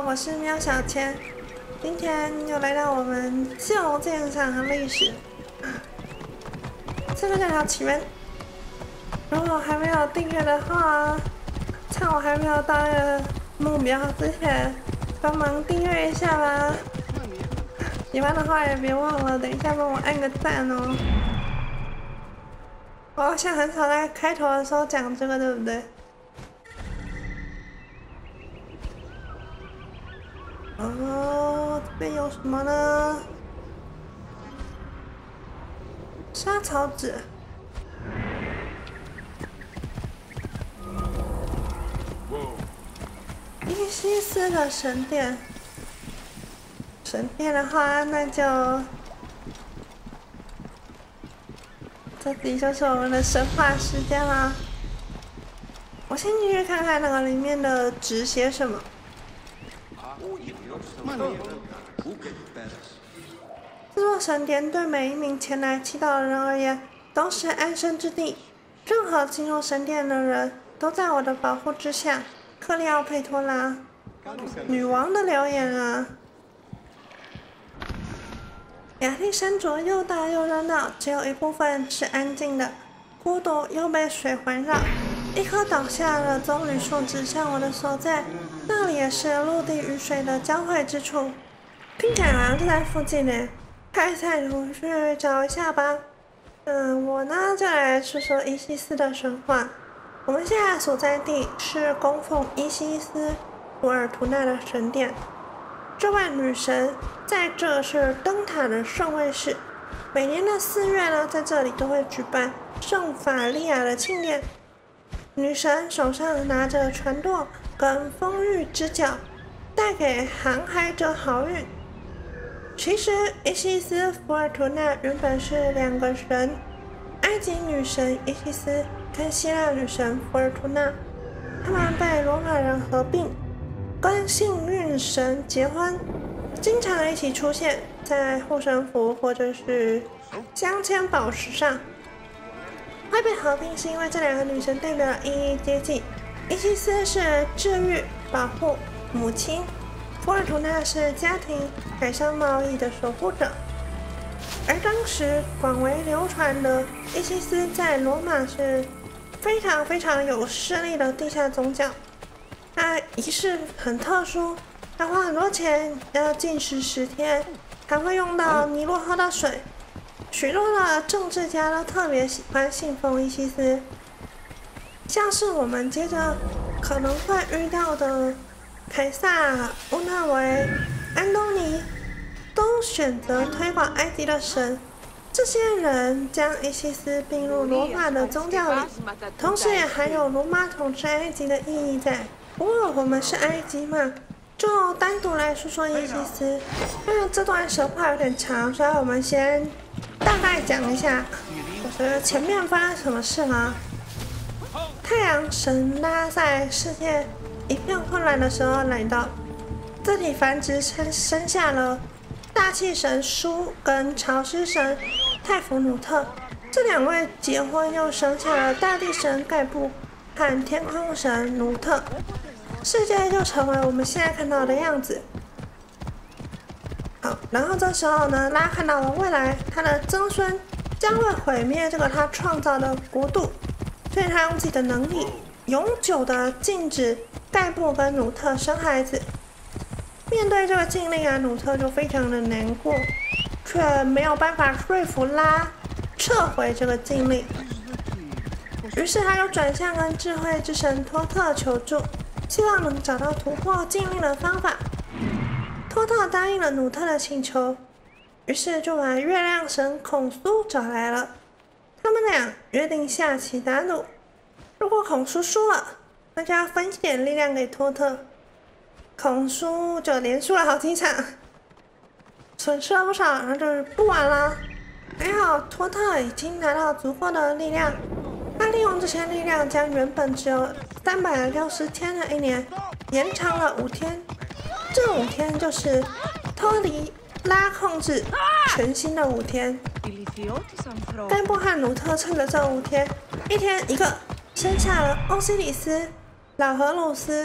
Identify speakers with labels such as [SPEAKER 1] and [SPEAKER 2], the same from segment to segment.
[SPEAKER 1] 我是喵小千，今天又来到我们旧鉴赏历史。这个叫条起源。如果还没有订阅的话，趁我还没有到那个目标之前，帮忙订阅一下吧。喜欢的话也别忘了，等一下帮我按个赞哦。我好像很少在开头的时候讲这个，对不对？哦，这边有什么呢？莎草纸。伊西斯的神殿。神殿的话，那就这里就是我们的神话时间啦。我先进去看看那个里面的纸写什么。这座神殿对每一名前来祈祷的人而言都是安身之地。任何进入神殿的人都在我的保护之下。克利奥佩托拉，女王的留言啊。亚历山卓又大又热闹，只有一部分是安静的，孤独又被水环绕。一棵倒下的棕榈树指向我的所在，那里也是陆地与水的交汇之处。听起来好像就在附近呢，快点去找一下吧。我呢就来说说伊西斯的神话。我们现在所在地是供奉伊西斯·福尔图娜的神殿。这位女神在这是灯塔的圣位室，每年的4月呢，在这里都会举办圣法利亚的庆典。女神手上拿着船舵跟丰裕之角，带给航海者好运。其实，伊西斯·福尔图娜原本是2个神，埃及女神伊西斯跟希腊女神福尔图娜，他们被罗马人合并，跟幸运神结婚，经常一起出现在护身符或者是镶嵌宝石上。会被合并是因为这2个女神代表的意义接近。伊西斯是治愈、保护、母亲，福尔图娜是家庭、海上贸易的守护者。而当时广为流传的伊西斯在罗马是非常有势力的地下宗教，它仪式很特殊，要花很多钱，要禁食10天，还会用到尼罗河的水。许多的政治家都特别喜欢信奉伊西斯，像是我们接着可能会遇到的凯撒、乌纳维、安东尼，都选择推广埃及的神。这些人将伊西斯并入罗马的宗教里，同时也含有罗马统治埃及的意义在。不过我们是埃及嘛，就单独来说说伊西斯。因为这段神话有点长，所以我们先大概讲一下，就是前面发生什么事啊。太阳神拉在世界一片混乱的时候来到，这里繁殖生下了大气神舒跟潮湿神泰弗努特，这2位结婚又生下了大地神盖布和天空神努特，世界就成为我们现在看到的样子。好，然后这时候呢，拉看到了未来他的曾孙将会毁灭这个他创造的国度，所以他用自己的能力永久的禁止盖布跟努特生孩子。面对这个禁令啊，努特就非常的难过，却没有办法说服拉撤回这个禁令。于是他就转向跟智慧之神托特求助，希望能找到突破禁令的方法。托特答应了努特的请求，于是就把月亮神孔苏找来了。他们俩约定下棋打赌，如果孔苏输了，那就要分点力量给托特。孔苏就连输了好几场，损失了不少，然后就不玩了。还好托特已经拿到足够的力量，他利用这些力量将原本只有360天的1年延长了5天。这5天就是脱离拉控制全新的5天。盖布和努特趁着这5天，一天一个，生下了欧西里斯、老荷鲁斯、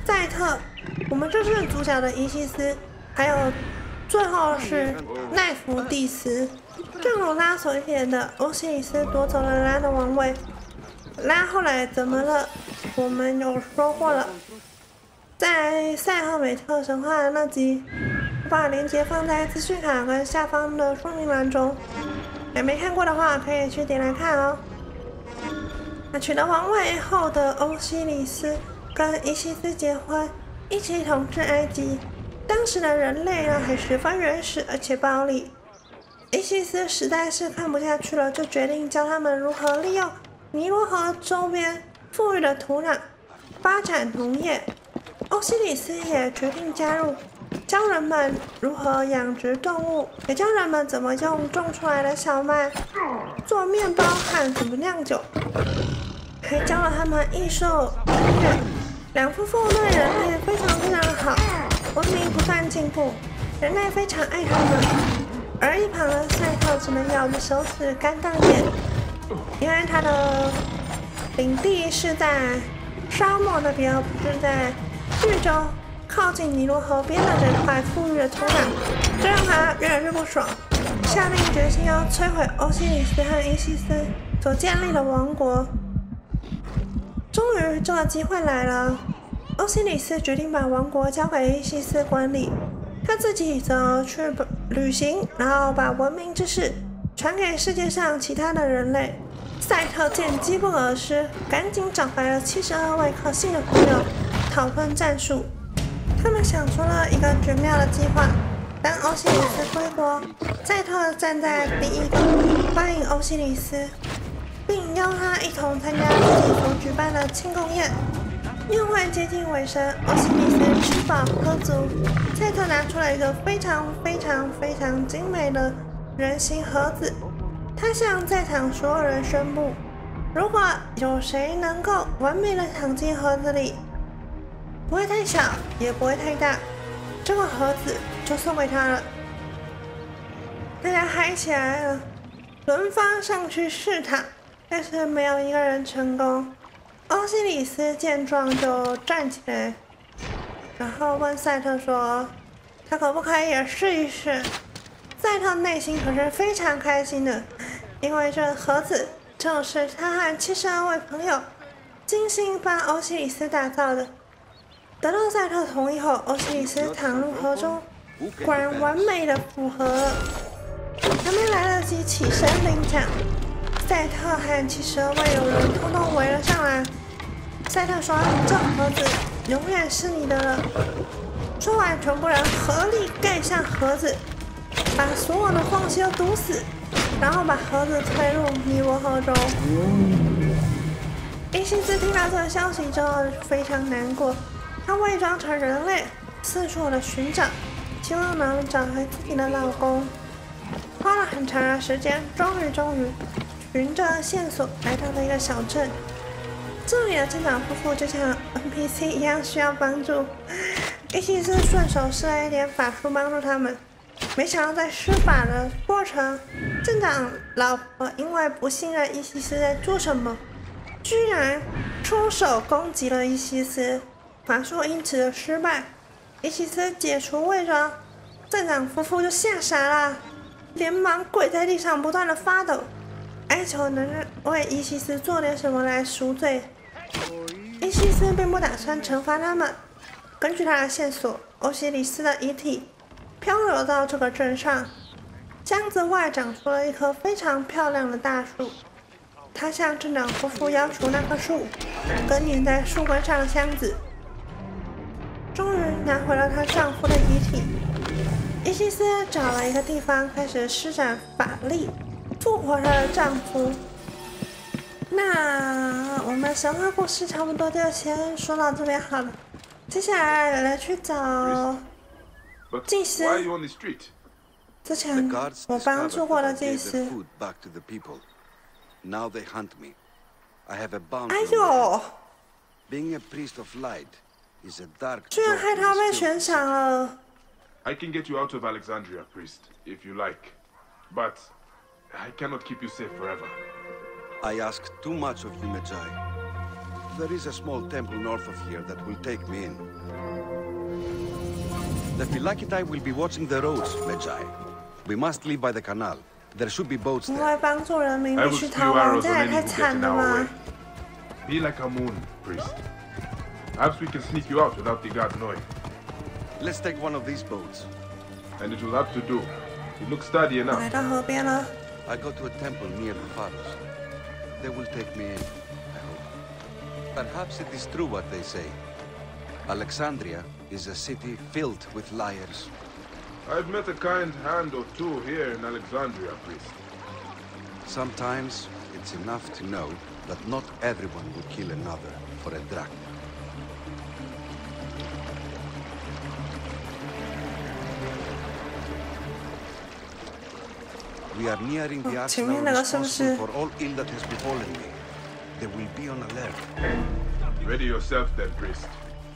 [SPEAKER 1] 赛特，我们这是主角的伊西斯，还有最后是奈芙蒂斯。正如拉所预言的，欧西里斯夺走了拉的王位。拉后来怎么了？我们有说过了，在赛赫美特神话的那集，我把链接放在资讯卡跟下方的说明栏中，还没看过的话可以去点来看哦。那取得王位后的欧西里斯跟伊西斯结婚，一起统治埃及。当时的人类呢还十分原始而且暴力，伊西斯实在是看不下去了，就决定教他们如何利用尼罗河周边富裕的土壤发展农业。欧西里斯也决定加入，教人们如何养殖动物，也教人们怎么用种出来的小麦做面包和怎么酿酒，还教了他们艺术、音乐。两夫妇对人类非常非常好，文明不断进步，人类非常爱他们。而一旁的赛特只能咬着手指干瞪眼，因为他的领地是在沙漠那边，不是在绿洲靠近尼罗河边的这块富裕的土壤，这让他越来越不爽，下定决心要摧毁欧西里斯和伊西斯所建立的王国。终于，这个机会来了。欧西里斯决定把王国交给伊西斯管理，他自己则去旅行，然后把文明知识传给世界上其他的人类。赛特见机不可失，赶紧找来了72位可信的朋友讨论战术。他们想出了一个绝妙的计划。当欧西里斯归国，赛特站在第一个欢迎欧西里斯，并邀他一同参加自己所举办的庆功宴。宴会接近尾声，欧西里斯吃饱喝足，赛特拿出了一个非常精美的人形盒子。他向在场所有人宣布，如果有谁能够完美的躺进盒子里，不会太小，也不会太大，这个盒子就送给他了。大家嗨起来了，轮番上去试探，但是没有一个人成功。欧西里斯见状就站起来，然后问赛特说：“他可不可以也试一试？”赛特内心可是非常开心的，因为这盒子就是他和72位朋友精心帮欧西里斯打造的。得到赛特同意后，欧西里斯躺入河中，果然完美的符合了。还没来得及起身领奖，赛特和72位友人通通围了上来。赛特说：“这盒子永远是你的了。”说完，全部人合力盖上盒子，把所有的缝隙都堵死，然后把盒子推入尼罗河中。伊西斯听到这个消息之后非常难过，他伪装成人类，四处的寻找，希望能找回自己的老公。花了很长的时间，终于循着线索来到了一个小镇。这里的镇长夫妇就像 NPC 一样需要帮助，伊西斯顺手施了一点法术帮助他们。没想到在施法的过程，镇长老婆因为不信任伊西斯在做什么，居然出手攻击了伊西斯，法术因此而失败。伊西斯解除伪装，镇长夫妇就吓傻了，连忙跪在地上不断的发抖，哀求能为伊西斯做点什么来赎罪。伊西斯并不打算惩罚他们。根据他的线索，欧西里斯的遗体漂流到这个镇上，箱子外长出了一棵非常漂亮的大树。他向镇长夫妇要求那棵树跟粘在树根上的箱子。终于拿回了她丈夫的遗体。伊西斯找了一个地方开始施展法力，复活她的丈夫。那我们神话故事差不多就先说到这边好了。接下来去找祭司。之前我帮助过的祭司。哎呦！居然害他被悬赏了。
[SPEAKER 2] I can get you out of Alexandria, priest, if you like, but I cannot keep you safe forever.
[SPEAKER 3] I ask too much of you, Medjay. There is a small temple north of here that will take me in. The Phylakitai will be watching the roads, Medjai. We must leave by the canal. There should be boats
[SPEAKER 1] 因
[SPEAKER 3] there.
[SPEAKER 1] 为帮助人民
[SPEAKER 2] I
[SPEAKER 1] 必
[SPEAKER 2] will
[SPEAKER 1] 须
[SPEAKER 2] spew
[SPEAKER 1] 逃亡，
[SPEAKER 2] arrows
[SPEAKER 1] 这
[SPEAKER 2] on
[SPEAKER 1] 也
[SPEAKER 2] any
[SPEAKER 1] 太
[SPEAKER 2] who
[SPEAKER 1] 惨
[SPEAKER 2] get in
[SPEAKER 1] 了
[SPEAKER 2] our
[SPEAKER 1] 吧
[SPEAKER 2] way.！ Be like a moon, priest. Perhaps we can sneak you out without the god knowing.
[SPEAKER 3] Let's take one of these boats.
[SPEAKER 2] And it will have to do. You look sturdy
[SPEAKER 1] 来
[SPEAKER 2] enough.
[SPEAKER 1] 到河边了，
[SPEAKER 3] I go to a temple near the Pharos. They will take me in, I hope. Perhaps it is true what they say. Alexandria is a city filled with liars.
[SPEAKER 2] I've met a kind hand or two here in Alexandria, priest.
[SPEAKER 3] Sometimes it's enough to know that not everyone would kill another for a drachma. We are nearing the
[SPEAKER 1] Oh,
[SPEAKER 3] arsenal
[SPEAKER 1] 前面那个是不是？
[SPEAKER 3] responsible for all ill that has befallen me. They will be on alert.
[SPEAKER 2] Ready yourself then, priest.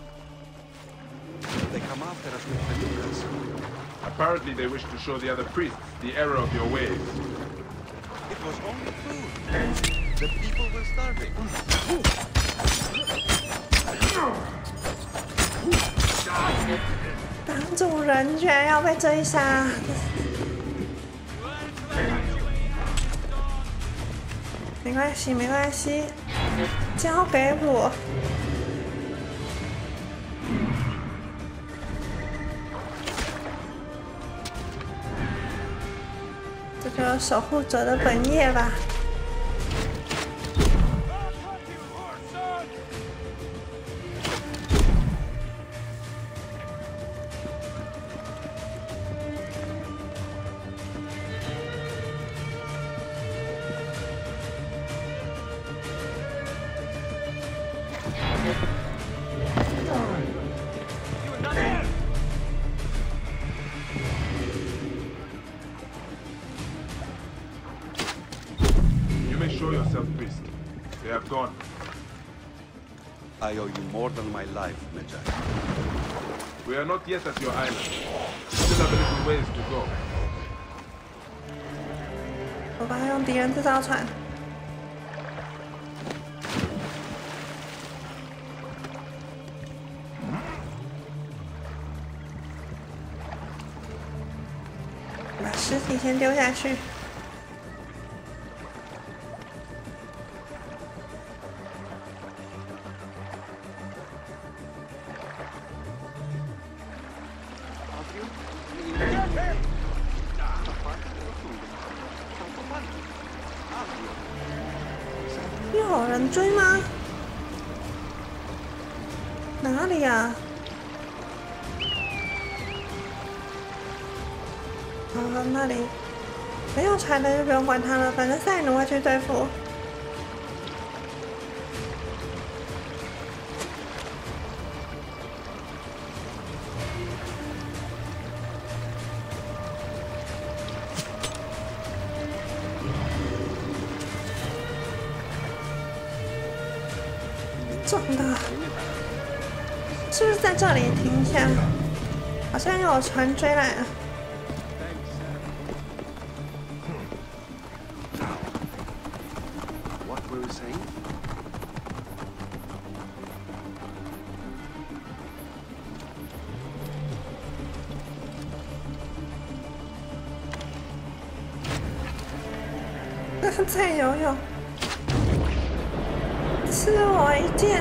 [SPEAKER 3] They come after us with feluccas.
[SPEAKER 2] Apparently they wish to show the other priests the error of your ways.
[SPEAKER 3] It was only food. The people were starving.
[SPEAKER 1] 帮助人居然要被追杀，没关系，没关系，交给我。这就是守护者的本业吧。
[SPEAKER 2] You may show yourself, priest. They have gone.
[SPEAKER 3] I owe you more than my life, Medjai.
[SPEAKER 2] We are not yet at your island. We still have a little ways to go.
[SPEAKER 1] 我帮他用敌人制造船。把尸体先丢下去。又有人追吗？哪里呀？那里没有船的就不用管他了，反正赛奴会去对付。撞到，是不是在这里停一下？好像有船追来了。
[SPEAKER 3] What were we saying?
[SPEAKER 1] 再游泳，刺我一剑。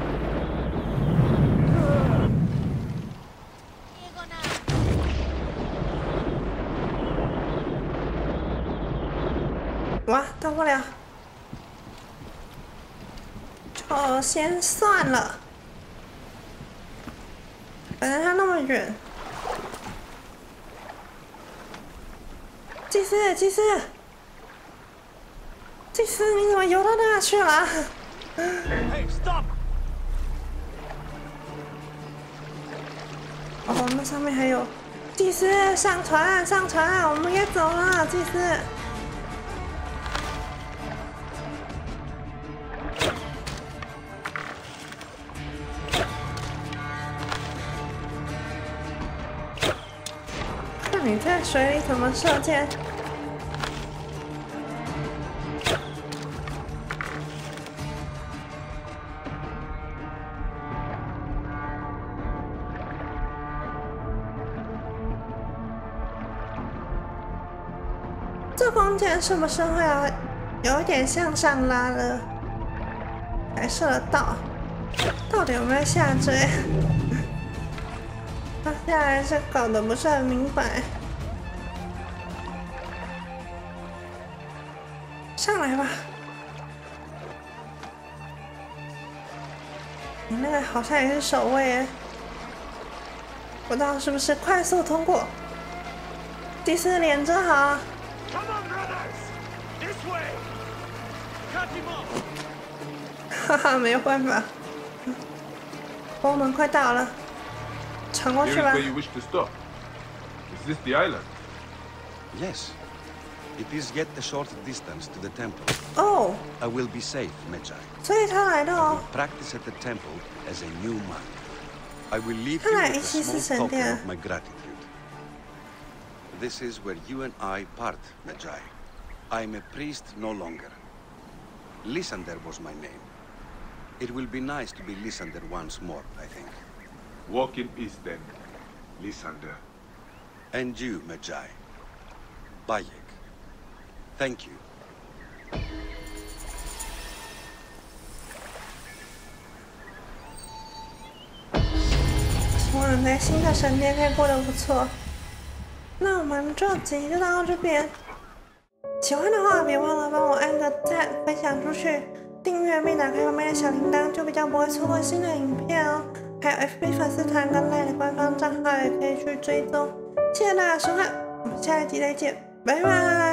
[SPEAKER 1] 哇，到不了，就先算了。反正他那么远。祭司，祭司。祭司，你怎么游到那去了？Hey, stop！ 哦，那上面还有祭司，上船，上船，我们该走了，祭司。看你在水里怎么射箭。 空间是不是会有一点向上拉了？才射得到？到底有没有下坠？他下来是搞得不是很明白。上来吧。你那个好像也是守卫耶，不知道是不是快速通过。第四连真好。哈哈，没有办法。风门快到了，闯过
[SPEAKER 2] Here
[SPEAKER 1] 去
[SPEAKER 2] is
[SPEAKER 1] 吧。
[SPEAKER 2] where you wish to stop. Is this the island?
[SPEAKER 3] Yes. It is yet a short distance to the temple.
[SPEAKER 1] 哦，
[SPEAKER 3] I will be safe, Medjay.
[SPEAKER 1] 所以他来了
[SPEAKER 3] I
[SPEAKER 1] 哦
[SPEAKER 3] will。practice at the temple as a new man. I will leave you
[SPEAKER 1] 看来
[SPEAKER 3] with
[SPEAKER 1] 一
[SPEAKER 3] a
[SPEAKER 1] 期是
[SPEAKER 3] small
[SPEAKER 1] 神
[SPEAKER 3] token
[SPEAKER 1] 殿。
[SPEAKER 3] of my gratitude. This is where you and I part, Medjay. I am a priest no longer. Lysander was my name. It will be nice to be Lysander once more, I think.
[SPEAKER 2] Walk in peace then, Lysander.
[SPEAKER 3] And you, Medjay. Bayek. Thank you.
[SPEAKER 1] 希望在新的神殿可以过得不错。那我们这集就到这边。喜欢的话，别忘了帮我按个赞，分享出去，订阅并打开旁边的小铃铛，就比较不会错过新的影片哦。还有 FB 粉丝团跟 LINE 的官方账号也可以去追踪。谢谢大家收看，我们下一集再见，拜拜。